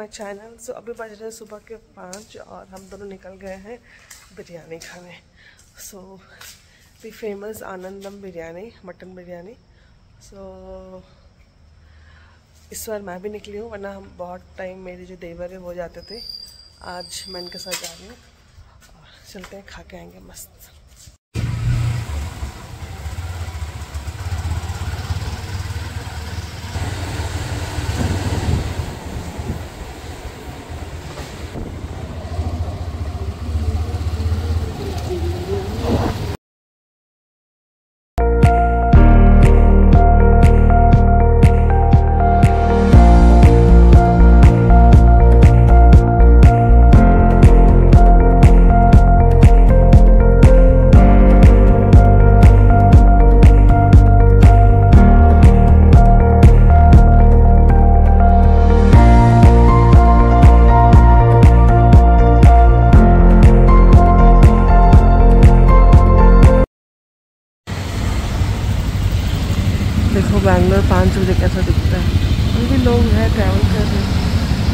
My channel. सो अभी बज रहे हैं सुबह के 5 और हम दोनों निकल गए हैं बिरयानी खाने। So the famous Anandam biryani, mutton biryani. So इस बार मैं भी निकली हूँ, वरना हम बहुत टाइम मेरे जो देवर है वो जाते थे। आज मैं इनके साथ जा रही हूँ और चलते हैं, खा के आएंगे मस्त। देखो बैंगलोर 5 बजे कैसा दिखता है। अभी भी लोग हैं, ट्रैवल कर रहे हैं।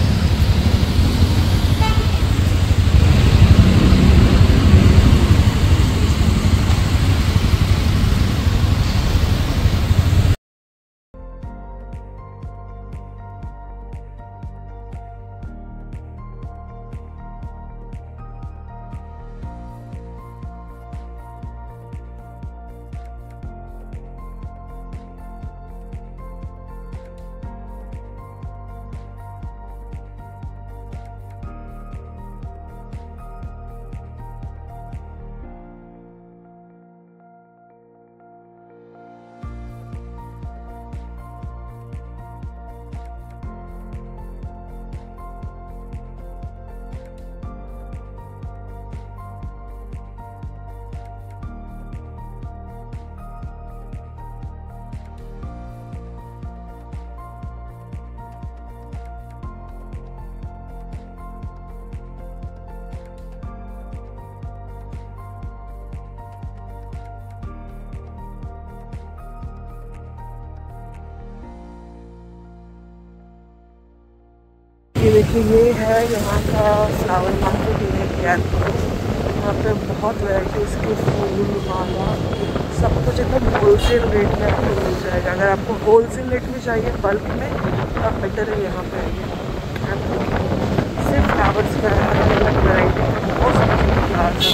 ये देखिए, ये है यहाँ का फ्लावर मार्केट एरिया। यहाँ पे बहुत वैराइटीज़ के फूल, माला, सब कुछ एकदम होलसेल रेट में आपको मिल जाएगा। अगर आपको होलसेल रेट में चाहिए, बल्क में, तो आप बेटर है यहाँ पे आइए। सिर्फ फ्लावर्स का अलग अलग वैराइटी का बहुत सारे फ्लावर्स।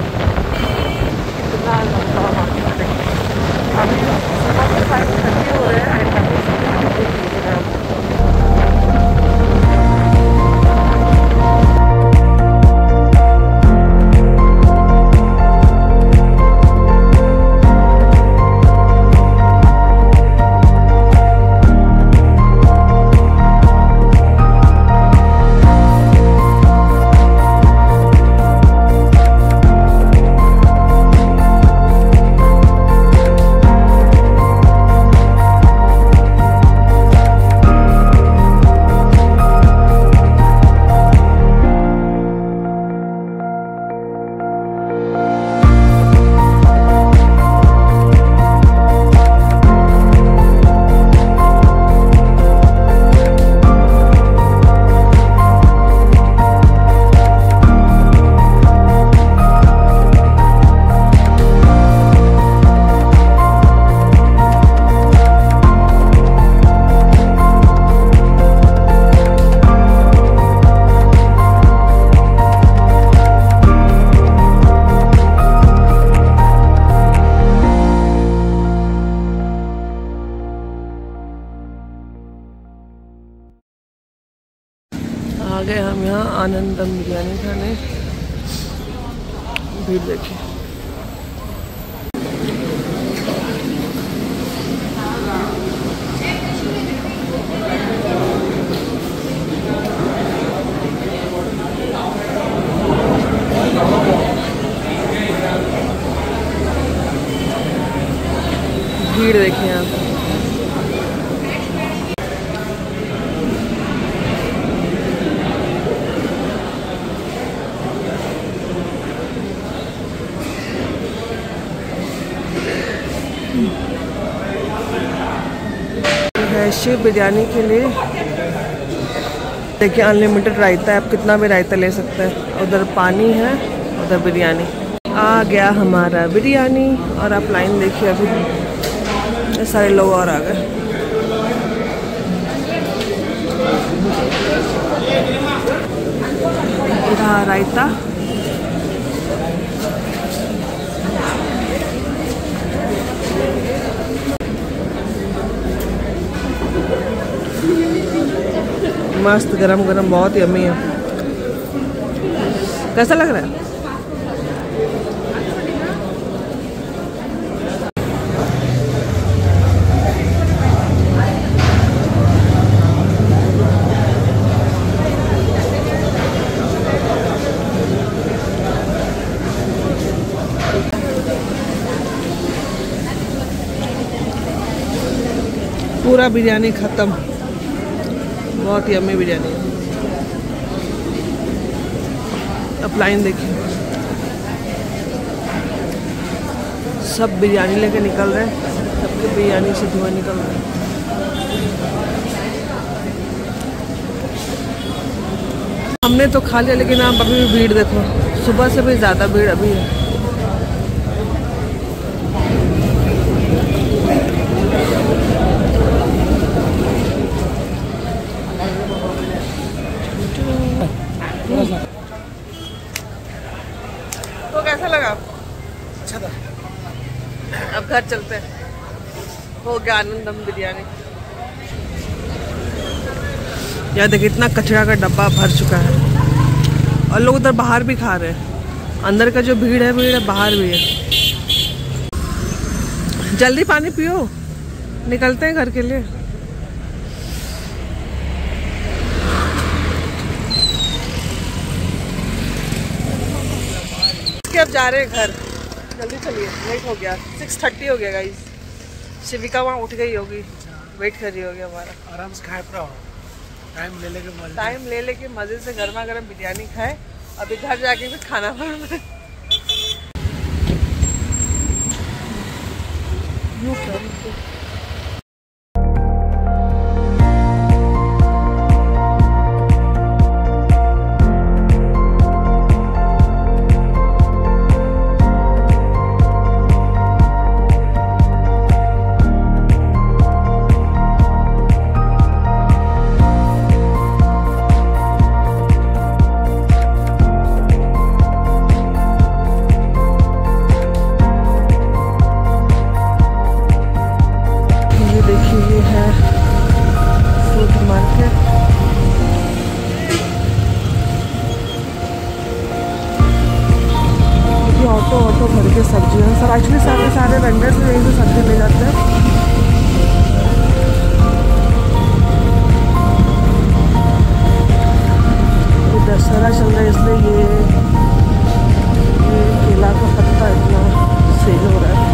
इतना लंबा मार्केट है। अभी सुबह के 5:30 हो रहे हैं एंड अभी आ गए हम यहाँ आनंदम बिरयानी खाने। भीड़ देखिए। भीड़ देखिए यहाँ। है शिव बिरयानी के लिए देखिए अनलिमिटेड रायता है, आप कितना भी रायता ले सकते हैं। उधर पानी है, उधर बिरयानी। आ गया हमारा बिरयानी। और आप लाइन देखिए, अभी सारे लोग और आ गए। इधर रायता, मस्त गरम गरम, बहुत यम्मी है। कैसा लग रहा है? पूरा बिरयानी खत्म। बहुत यम्मी बिरयानी है। अब लाइन देखिए, सब बिरयानी लेके निकल रहे हैं। सबके बिरयानी से धुआं निकल रहा है। हमने तो खा लिया, लेकिन आप अभी भी भीड़ देखो, सुबह से भी ज़्यादा भीड़ अभी है। तो कैसा लगा? अच्छा था। अब घर चलते हैं, हो गया आनंदम बिरयानी। यार देखिए, इतना कचरा का डब्बा भर चुका है और लोग उधर बाहर भी खा रहे हैं। अंदर का जो भीड़ है बाहर भी है। जल्दी पानी पियो, निकलते हैं घर के लिए। अब जा रहे हैं घर, जल्दी चलिए, लेट हो गया। 6:30 हो गया गाइस। शिविका वहाँ उठ गई होगी, वेट कर रही होगी हमारा। आराम से खाए, टाइम ले लेके मजे से गर्मा गर्म बिरयानी खाए। अभी घर जाके भी खाना बनाना। ऑटो भर के सब्जियाँ सब, एक्चुअली सारे वेंडर्स यहीं से सब्जी ले जाते हैं। ये दशहरा चल रहा है, इसलिए ये केला का पत्ता इतना सेल हो रहा है।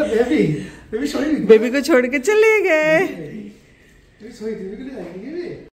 बेबी को छोड़ के चले गए।